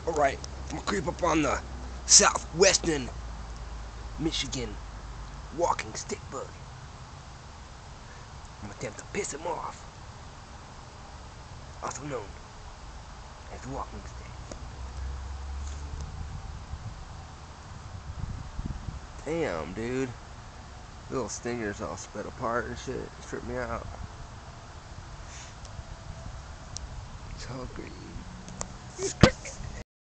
Alright, I'm gonna creep up on the southwestern Michigan walking stick bug. I'm gonna attempt to piss him off. Also known as the walking stick. Damn, dude. Little stingers all split apart and shit. Strip me out. So green.